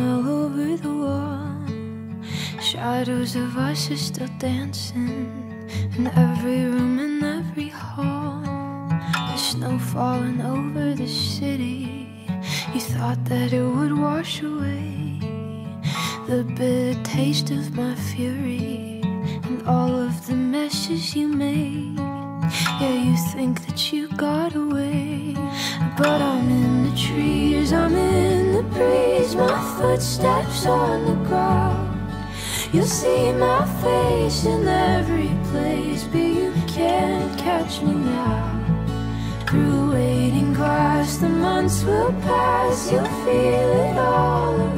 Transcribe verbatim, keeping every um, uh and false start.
all over the wall. Shadows of us are still dancing in every room, in every hall. The snow falling over the city, you thought that it would wash away the bitter taste of my fury and all of the messes you made. Yeah, you think that you got away, but I'm in the trees, I'm in the breeze, my footsteps on the ground. You'll see my face in every place, but you can't catch me now. Through waiting grass, the months will pass, you'll feel it all around.